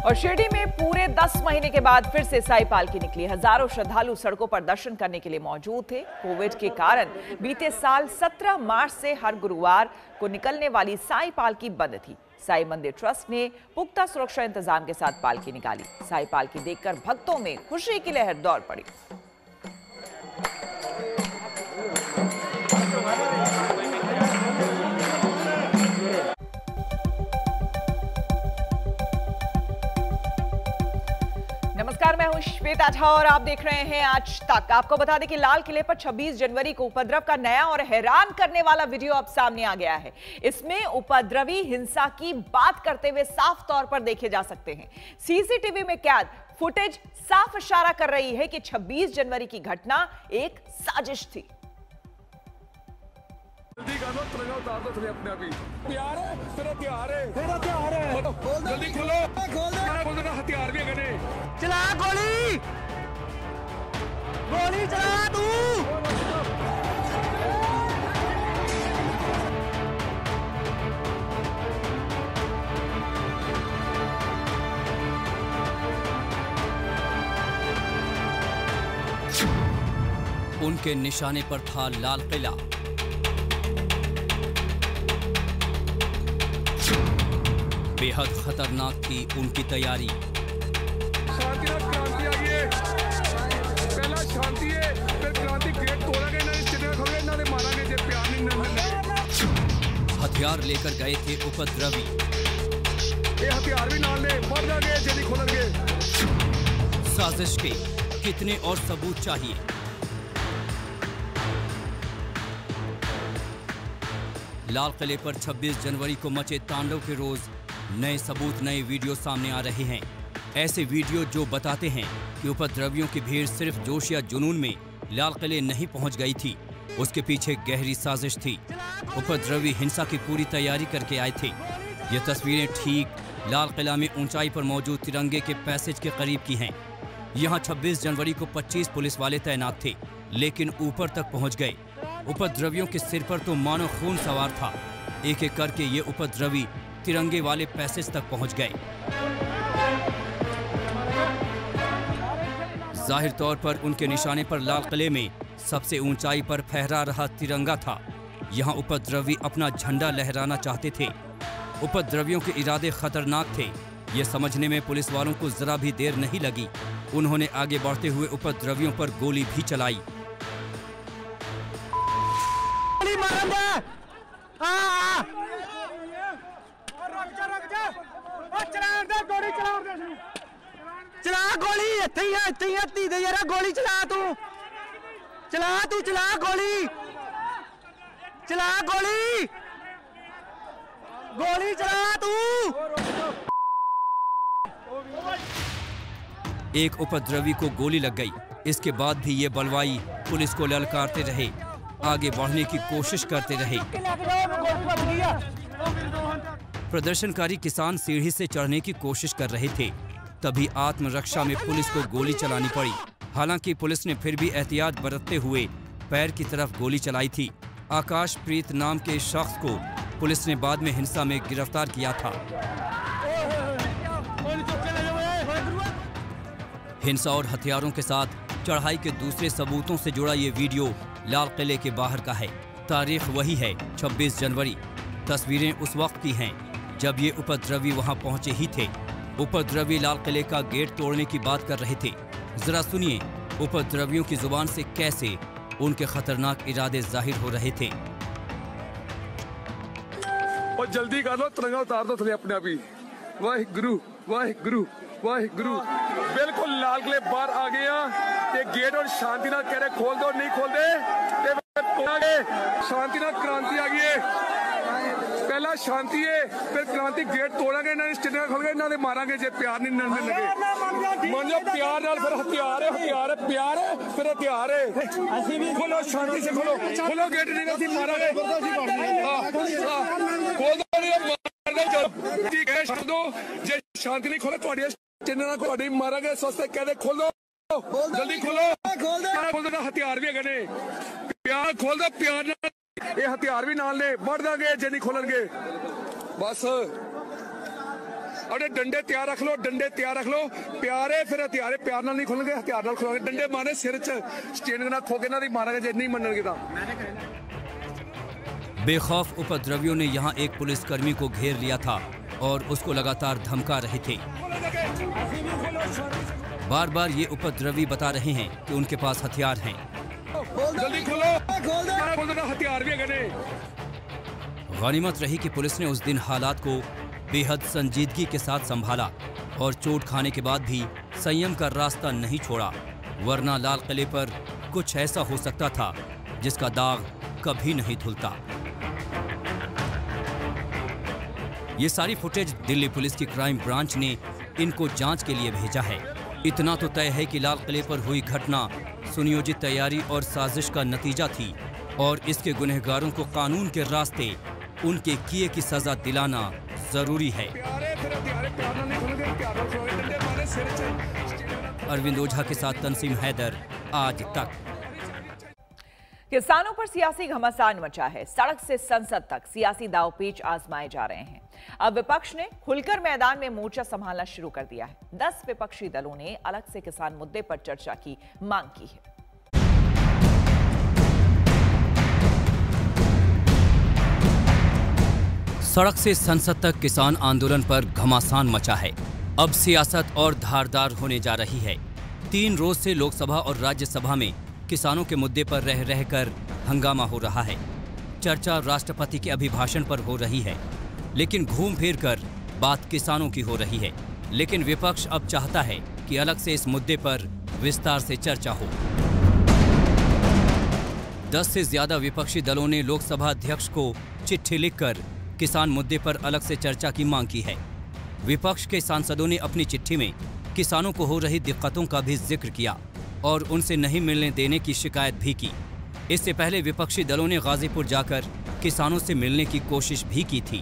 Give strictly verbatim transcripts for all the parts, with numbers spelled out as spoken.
और शिरडी में पूरे दस महीने के बाद फिर से साई पालकी निकली। हजारों श्रद्धालु सड़कों पर दर्शन करने के लिए मौजूद थे। कोविड के कारण बीते साल सत्रह मार्च से हर गुरुवार को निकलने वाली साई पालकी बंद थी। साई मंदिर ट्रस्ट ने पुख्ता सुरक्षा इंतजाम के साथ पालकी निकाली। साई पालकी देखकर भक्तों में खुशी की लहर दौड़ पड़ी। नमस्कार, मैं हूं श्वेता झा और आप देख रहे हैं आज तक। आपको बता दें कि लाल किले पर छब्बीस जनवरी को उपद्रव का नया और हैरान करने वाला वीडियो अब सामने आ गया है। इसमें उपद्रवी हिंसा की बात करते हुए साफ तौर पर देखे जा सकते हैं। सीसीटीवी में कैद फुटेज साफ इशारा कर रही है कि छब्बीस जनवरी की घटना एक साजिश थी। जल्दी करो, तिरंगा उतार दो थोड़ी अपने अभी। प्यार है, तेरा त्योहार है, तेरा त्योहार है। जल्दी खोलो, खोल दे, खोल दे, हथियार भी है गने। चला गोली, गोली चला तू। उनके निशाने पर था लाल किला। बेहद खतरनाक थी उनकी तैयारी। शांति और क्रांति आई है। पहला शांति है, फिर क्रांति गेट तोड़ेंगे ना, चिन्ह खोलेंगे ना, मारेंगे जे प्यार नहीं मिलेगा। हथियार लेकर गए थे उपद्रवी। ये हथियार भी नाल ले, मर जाएंगे जे नहीं खोलेंगे। साजिश के कितने और सबूत चाहिए? लाल किले पर छब्बीस जनवरी को मचे तांडव के रोज नए सबूत, नए वीडियो सामने आ रहे हैं। ऐसे वीडियो जो बताते हैं कि उपद्रवियों की भीड़ सिर्फ जोश या जुनून में लाल किले नहीं पहुंच गई थी, उसके पीछे गहरी साजिश थी। उपद्रवी हिंसा की पूरी तैयारी करके आए थे। ये तस्वीरें ठीक लाल किला में ऊंचाई पर मौजूद तिरंगे के पैसेज के करीब की हैं। यहाँ छब्बीस जनवरी को पच्चीस पुलिस वाले तैनात थे, लेकिन ऊपर तक पहुँच गए। उपद्रवियों के सिर पर तो मानो खून सवार था। एक एक करके ये उपद्रवी तिरंगे वाले पैसेज तक पहुंच गए। जाहिर तौर पर उनके निशाने पर लाल किले में सबसे ऊंचाई पर फहरा रहा तिरंगा था। यहां उपद्रवी अपना झंडा लहराना चाहते थे। उपद्रवियों के इरादे खतरनाक थे। ये समझने में पुलिस वालों को जरा भी देर नहीं लगी। उन्होंने आगे बढ़ते हुए उपद्रवियों पर गोली भी चलाई। चला गोली, इत्थे ही है, इत्थे ही है, धी दे यारा गोली चला तू, चला तू, चला गोली, चला गोली, गोली चला तू। एक उपद्रवी को गोली लग गई। इसके बाद भी ये बलवाई पुलिस को ललकारते रहे, आगे बढ़ने की कोशिश करते रहे। प्रदर्शनकारी किसान सीढ़ी से चढ़ने की कोशिश कर रहे थे, तभी आत्मरक्षा में पुलिस को गोली चलानी पड़ी। हालांकि पुलिस ने फिर भी एहतियात बरतते हुए पैर की तरफ गोली चलाई थी। आकाश प्रीत नाम के शख्स को पुलिस ने बाद में हिंसा में गिरफ्तार किया था। हिंसा और हथियारों के साथ चढ़ाई के दूसरे सबूतों से जुड़ा ये वीडियो लाल किले के बाहर का है। तारीख वही है छब्बीस जनवरी। तस्वीरें उस वक्त की हैं जब ये उपद्रवी वहां पहुंचे ही थे। उपद्रवी लाल किले का गेट तोड़ने की बात कर रहे थे। जरा सुनिए उपद्रवियों की जुबान से कैसे उनके खतरनाक इरादे जाहिर हो रहे थे। और जल्दी कर लो, तिरंगा उतार दो थोड़ी अपने अभी। वाहिगुरु वाहिगुरु वाहिगुरु। बिल्कुल लाल किले बाहर आ गया। ये गेट और शांति ना कह रहे खोल दो, नहीं खोल दे। शांति ना क्रांति आ गई है। पहला शांति है, फिर क्रांति गेट तोड़ेंगे ना, चिन्ह खोलेंगे ना, मारेंगे जे प्यार नहीं लगे। मान लो प्यार नाल, फिर हथियार है, हथियार है, प्यार है, फिर हथियार है। खोलो शांति से, खोलो खोलो गेट नहीं सी मारेंगे। खोल दो, जे शांति नहीं खोले तो चिन्ह ना मारेंगे। सस्ते कहते खोलो, जल्दी खोलो, खोल दो, हथियार भी है। प्यार खोल दो, प्यार ये हथियार भी नाल ने, मर जाएंगे जे नहीं खोलेंगे। बस अपने डंडे तैयार रख लो, डंडे तैयार रख लो, प्यारे फिर हथियारे प्यार नाल नहीं खोलणगे, हथियार नाल खोलणगे, डंडे मारे सिर च स्टेनिंग नाल ठोके ना दी मारांगे जे नहीं मनणगे तां। बेखौफ उपद्रवियों ने यहां एक पुलिसकर्मी को घेर लिया था और उसको लगातार धमका रहे थे। बार बार ये उपद्रवी बता रहे हैं कि उनके पास हथियार हैं। जल्दी खोलो, खोल दो, हथियार भी है। गनीमत रही कि पुलिस ने उस दिन हालात को बेहद संजीदगी के साथ संभाला और चोट खाने के बाद भी संयम का रास्ता नहीं छोड़ा, वरना लाल किले पर कुछ ऐसा हो सकता था जिसका दाग कभी नहीं धुलता। ये सारी फुटेज दिल्ली पुलिस की क्राइम ब्रांच ने इनको जांच के लिए भेजा है। इतना तो तय है कि लाल किले पर हुई घटना सुनियोजित तैयारी और साजिश का नतीजा थी और इसके गुनहगारों को कानून के रास्ते उनके किए की सजा दिलाना जरूरी है। अरविंद ओझा के साथ तंसीम हैदर, आज तक। किसानों पर सियासी घमासान मचा है। सड़क से संसद तक सियासी दावपेच आजमाए जा रहे हैं। अब विपक्ष ने खुलकर मैदान में मोर्चा संभालना शुरू कर दिया है। दस विपक्षी दलों ने अलग से किसान मुद्दे पर चर्चा की मांग की है। सड़क से संसद तक किसान आंदोलन पर घमासान मचा है। अब सियासत और धारदार होने जा रही है। तीन रोज से लोकसभा और राज्यसभा में किसानों के मुद्दे पर रह रहकर हंगामा हो रहा है। चर्चा राष्ट्रपति के अभिभाषण पर हो रही है, लेकिन घूम फिर कर बात किसानों की हो रही है। लेकिन विपक्ष अब चाहता है कि अलग से इस मुद्दे पर विस्तार से चर्चा हो। दस से ज्यादा विपक्षी दलों ने लोकसभा अध्यक्ष को चिट्ठी लिखकर किसान मुद्दे पर अलग से चर्चा की मांग की है। विपक्ष के सांसदों ने अपनी चिट्ठी में किसानों को हो रही दिक्कतों का भी जिक्र किया और उनसे नहीं मिलने देने की शिकायत भी की। इससे पहले विपक्षी दलों ने गाजीपुर जाकर किसानों से मिलने की कोशिश भी की थी।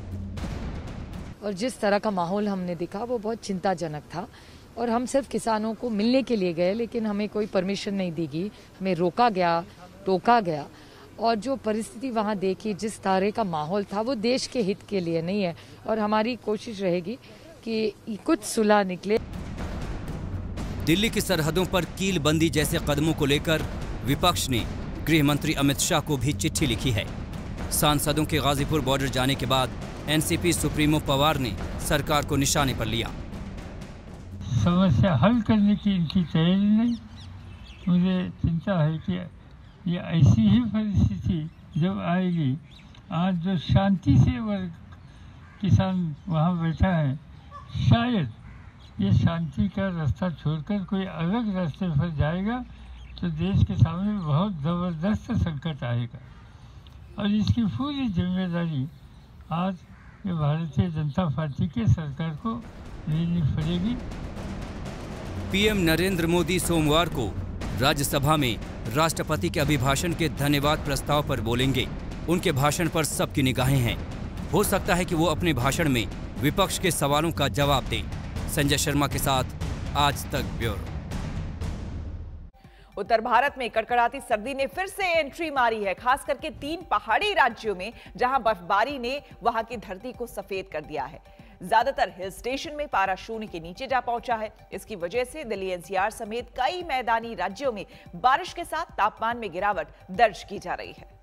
और जिस तरह का माहौल हमने देखा वो बहुत चिंताजनक था और हम सिर्फ किसानों को मिलने के लिए गए, लेकिन हमें कोई परमिशन नहीं दी गई, हमें रोका गया, टोका गया। और जो परिस्थिति वहाँ देखी, जिस तरह का माहौल था, वो देश के हित के लिए नहीं है और हमारी कोशिश रहेगी कि कुछ सुलह निकले। दिल्ली की सरहदों पर कीलबंदी जैसे कदमों को लेकर विपक्ष ने गृह मंत्री अमित शाह को भी चिट्ठी लिखी है। सांसदों के गाजीपुर बॉर्डर जाने के बाद एनसीपी सुप्रीमो पवार ने सरकार को निशाने पर लिया। समस्या हल करने की इनकी तैयारी नहीं। मुझे चिंता है कि ये ऐसी ही परिस्थिति जब आएगी, आज जो शांति से वर्ग किसान वहाँ बैठा है, शायद ये शांति का रास्ता छोड़कर कोई अलग रास्ते पर जाएगा तो देश के सामने बहुत ज़बरदस्त संकट आएगा और इसकी पूरी जिम्मेदारी आज ये भारतीय जनता पार्टी के सरकार को लेनी पड़ेगी। पीएम नरेंद्र मोदी सोमवार को राज्यसभा में राष्ट्रपति के अभिभाषण के धन्यवाद प्रस्ताव पर बोलेंगे। उनके भाषण पर सबकी निगाहें हैं। हो सकता है कि वो अपने भाषण में विपक्ष के सवालों का जवाब दें। संजय शर्मा के साथ आज तक ब्यूरो। उत्तर भारत में कड़कड़ाती सर्दी ने फिर से एंट्री मारी है, खास करके तीन पहाड़ी राज्यों में जहां बर्फबारी ने वहां की धरती को सफेद कर दिया है। ज्यादातर हिल स्टेशन में पारा शून्य के नीचे जा पहुंचा है। इसकी वजह से दिल्ली एनसीआर समेत कई मैदानी राज्यों में बारिश के साथ तापमान में गिरावट दर्ज की जा रही है।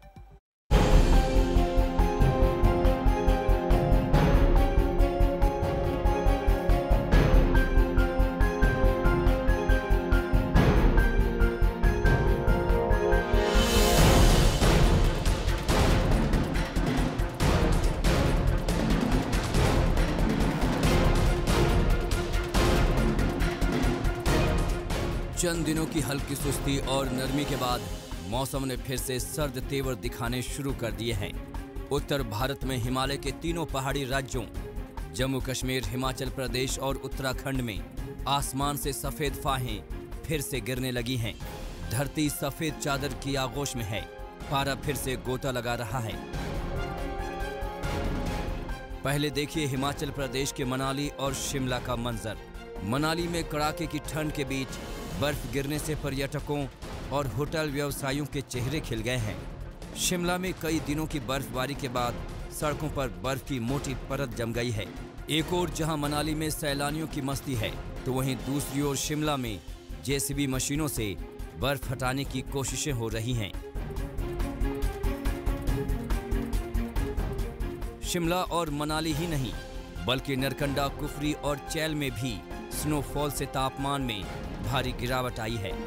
चंद दिनों की हल्की सुस्ती और नरमी के बाद मौसम ने फिर से सर्द तेवर दिखाने शुरू कर दिए हैं। उत्तर भारत में हिमालय के तीनों पहाड़ी राज्यों जम्मू कश्मीर, हिमाचल प्रदेश और उत्तराखंड में आसमान से सफेद फाहें फिर से गिरने लगी हैं। धरती सफेद चादर की आगोश में है। पारा फिर से गोता लगा रहा है। पहले देखिए हिमाचल प्रदेश के मनाली और शिमला का मंजर। मनाली में कड़ाके की ठंड के बीच बर्फ गिरने से पर्यटकों और होटल व्यवसायियों के चेहरे खिल गए हैं। शिमला में कई दिनों की बर्फबारी के बाद सड़कों पर बर्फ की मोटी परत जम गई है। एक और जहां मनाली में सैलानियों की मस्ती है, तो वहीं दूसरी ओर शिमला में जेसीबी मशीनों से बर्फ हटाने की कोशिशें हो रही हैं। शिमला और मनाली ही नहीं, बल्कि नरकंडा, कुफरी और चैल में भी स्नोफॉल से तापमान में भारी गिरावट आई है।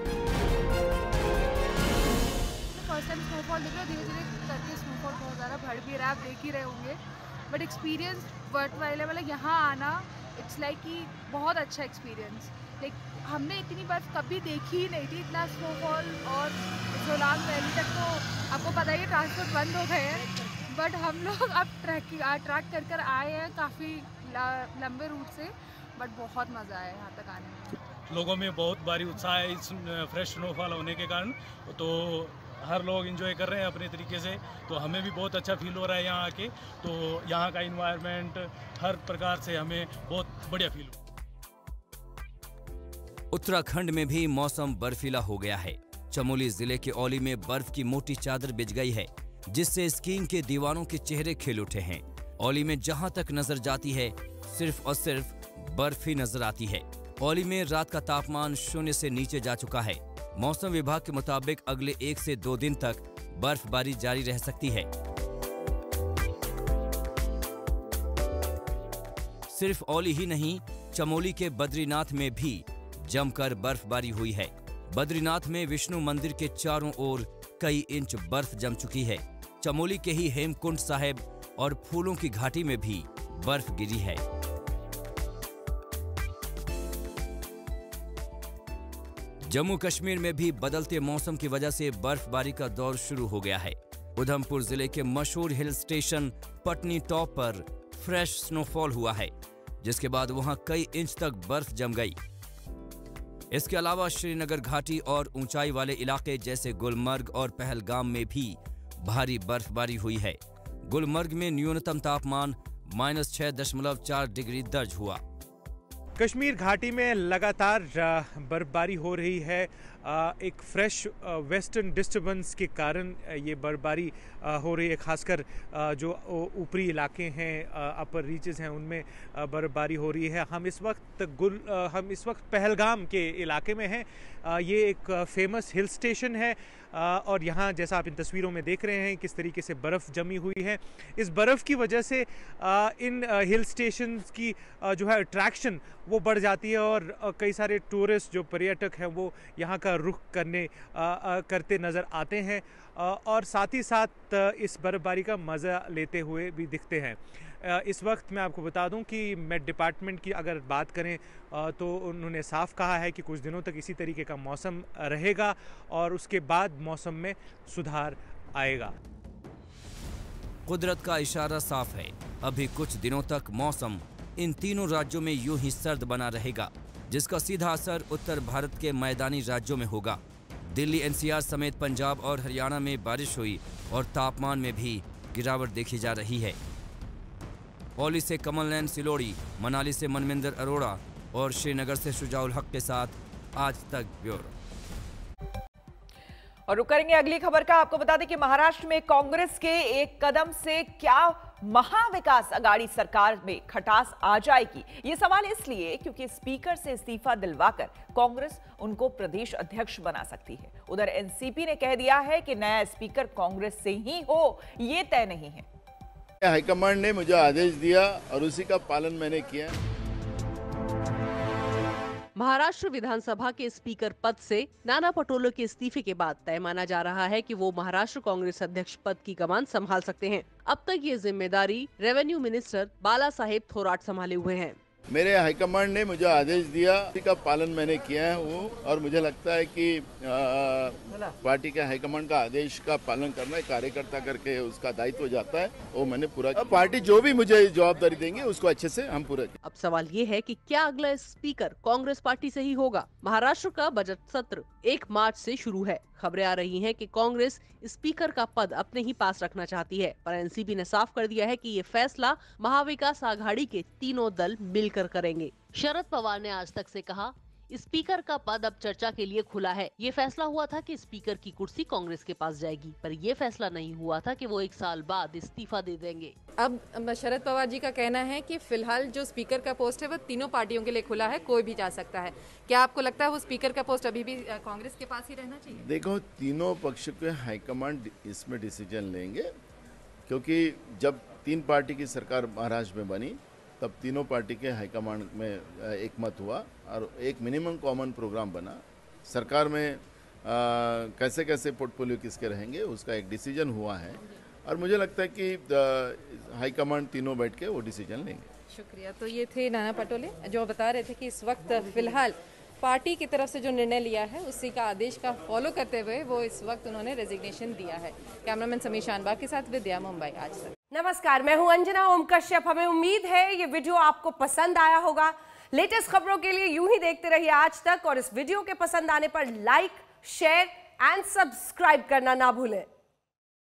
फर्स्ट टाइम स्नोफॉल देख रहे हो, धीरे धीरे करके स्नोफॉल बहुत ज़्यादा बढ़ भी रहा है, आप देख ही रहे होंगे। बट एक्सपीरियंस वर्थ वाइल है, मतलब यहाँ आना इट्स लाइक कि बहुत अच्छा एक्सपीरियंस। लाइक हमने इतनी बर्फ कभी देखी ही नहीं थी, इतना स्नोफॉल। और सोलांग वैली तक तो आपको पता ही है ट्रांसपोर्ट बंद हो गए हैं, बट हम लोग अब ट्रैकिंग ट्रैक कर कर आए हैं काफ़ी लंबे रूट से, बट बहुत मज़ा आया यहाँ तक आने में। लोगों में बहुत भारी उत्साह है इस फ्रेश स्नोफॉल होने के कारण, तो हर लोग एंजॉय कर रहे हैं अपने तरीके से। तो हमें भी बहुत अच्छा फील हो रहा है यहाँ आके, तो यहाँ का इन्वायरमेंट हर प्रकार से हमें बहुत बढ़िया फील हो। उत्तराखंड में भी मौसम बर्फीला हो गया है। चमोली जिले के औली में बर्फ की मोटी चादर बिछ गई है, जिससे स्कीइंग के दीवानों के चेहरे खिल उठे हैं। औली में जहां तक नजर जाती है, सिर्फ और सिर्फ बर्फ ही नजर आती है। औली में रात का तापमान शून्य से नीचे जा चुका है। मौसम विभाग के मुताबिक अगले एक से दो दिन तक बर्फबारी जारी रह सकती है। सिर्फ औली ही नहीं, चमोली के बद्रीनाथ में भी जमकर बर्फबारी हुई है। बद्रीनाथ में विष्णु मंदिर के चारों ओर कई इंच बर्फ जम चुकी है। चमोली के ही हेमकुंड साहिब और फूलों की घाटी में भी बर्फ गिरी है। जम्मू कश्मीर में भी बदलते मौसम की वजह से बर्फबारी का दौर शुरू हो गया है। उधमपुर जिले के मशहूर हिल स्टेशन पटनी टॉप पर फ्रेश स्नोफॉल हुआ है, जिसके बाद वहां कई इंच तक बर्फ जम गई। इसके अलावा श्रीनगर घाटी और ऊंचाई वाले इलाके जैसे गुलमर्ग और पहलगाम में भी भारी बर्फबारी हुई है। गुलमर्ग में न्यूनतम तापमान माइनस छह दशमलव चार डिग्री दर्ज हुआ। कश्मीर घाटी में लगातार बर्फबारी हो रही है। एक फ्रेश वेस्टर्न डिस्टर्बेंस के कारण ये बर्फबारी हो रही है। खासकर जो ऊपरी इलाके हैं, अपर रीचेस हैं, उनमें बर्फबारी हो रही है। हम इस वक्त गुल हम इस वक्त पहलगाम के इलाके में हैं। ये एक फेमस हिल स्टेशन है और यहाँ जैसा आप इन तस्वीरों में देख रहे हैं किस तरीके से बर्फ़ जमी हुई है। इस बर्फ़ की वजह से इन हिल स्टेशंस की जो है अट्रैक्शन वो बढ़ जाती है और कई सारे टूरिस्ट जो पर्यटक हैं वो यहाँ का रुख करने करते नज़र आते हैं और साथ ही साथ इस बर्फ़बारी का मज़ा लेते हुए भी दिखते हैं। इस वक्त मैं आपको बता दूं कि मेट डिपार्टमेंट की अगर बात करें तो उन्होंने साफ कहा है कि कुछ दिनों तक इसी तरीके का मौसम रहेगा और उसके बाद मौसम में सुधार आएगा। कुदरत का इशारा साफ है, अभी कुछ दिनों तक मौसम इन तीनों राज्यों में यूं ही सर्द बना रहेगा, जिसका सीधा असर उत्तर भारत के मैदानी राज्यों में होगा। दिल्ली, एनसीआर समेत पंजाब और हरियाणा में बारिश हुई और तापमान में भी गिरावट देखी जा रही है। औली से कमल नैन सिलोड़ी, मनाली से मनमिंदर अरोड़ा और श्रीनगर से शुजाउल हक के साथ आज तक ब्यूरो। और रुक करेंगे अगली खबर का। आपको बता दें कि महाराष्ट्र में कांग्रेस के एक कदम से क्या महाविकास अघाड़ी सरकार में खटास आ जाएगी, ये सवाल इसलिए क्योंकि स्पीकर से इस्तीफा दिलवाकर कांग्रेस उनको प्रदेश अध्यक्ष बना सकती है। उधर एनसीपी ने कह दिया है कि नया स्पीकर कांग्रेस से ही हो, ये तय नहीं है। हाईकमांड ने मुझे आदेश दिया और उसी का पालन मैंने किया। महाराष्ट्र विधानसभा के स्पीकर पद से नाना पटोले के इस्तीफे के बाद तय माना जा रहा है कि वो महाराष्ट्र कांग्रेस अध्यक्ष पद की कमान संभाल सकते हैं। अब तक ये जिम्मेदारी revenue minister Balasaheb Thorat संभाले हुए हैं। मेरे हाईकमांड ने मुझे आदेश दिया, उसी का पालन मैंने किया हूँ और मुझे लगता है कि आ, पार्टी के हाईकमांड का आदेश का पालन करना कार्यकर्ता करके उसका दायित्व जाता है, वो मैंने पूरा। पार्टी जो भी मुझे जवाबदारी देंगे उसको अच्छे से हम पूरा। अब सवाल ये है कि क्या अगला स्पीकर कांग्रेस पार्टी से ही होगा। महाराष्ट्र का बजट सत्र एक मार्च से शुरू है। खबरें आ रही हैं कि कांग्रेस स्पीकर का पद अपने ही पास रखना चाहती है, पर एनसीपी ने साफ कर दिया है कि ये फैसला महाविकास आघाड़ी के तीनों दल मिलकर करेंगे। शरद पवार ने आज तक से कहा, स्पीकर का पद अब चर्चा के लिए खुला है। ये फैसला हुआ था कि स्पीकर की कुर्सी कांग्रेस के पास जाएगी, पर ये फैसला नहीं हुआ था कि वो एक साल बाद इस्तीफा दे देंगे। अब शरद पवार जी का कहना है कि फिलहाल जो स्पीकर का पोस्ट है वो तीनों पार्टियों के लिए खुला है, कोई भी जा सकता है। क्या आपको लगता है वो स्पीकर का पोस्ट अभी भी कांग्रेस के पास ही रहना चाहिए? देखो, तीनों पक्ष के हाईकमांड इसमें डिसीजन लेंगे, क्योंकि जब तीन पार्टी की सरकार महाराष्ट्र में बनी तब तीनों पार्टी के हाईकमांड में एक मत हुआ और एक मिनिमम कॉमन प्रोग्राम बना। सरकार में आ, कैसे कैसे पोर्टफोलियो किसके रहेंगे उसका एक डिसीजन हुआ है और मुझे लगता है कि हाईकमांड तीनों बैठ के वो डिसीजन लेंगे। शुक्रिया। तो ये थे नाना पटोले जो बता रहे थे कि इस वक्त फिलहाल पार्टी की तरफ से जो निर्णय लिया है उसी का आदेश का फॉलो करते हुए वो इस वक्त उन्होंने रेजिग्नेशन दिया है। कैमरामैन समीर शानबाग के साथ विद्या, मुंबई आज तक। नमस्कार, मैं हूं अंजना ओम कश्यप। हमें उम्मीद है ये वीडियो आपको पसंद आया होगा। लेटेस्ट खबरों के लिए यूं ही देखते रहिए आज तक और इस वीडियो के पसंद आने पर लाइक, शेयर एंड सब्सक्राइब करना ना भूलें।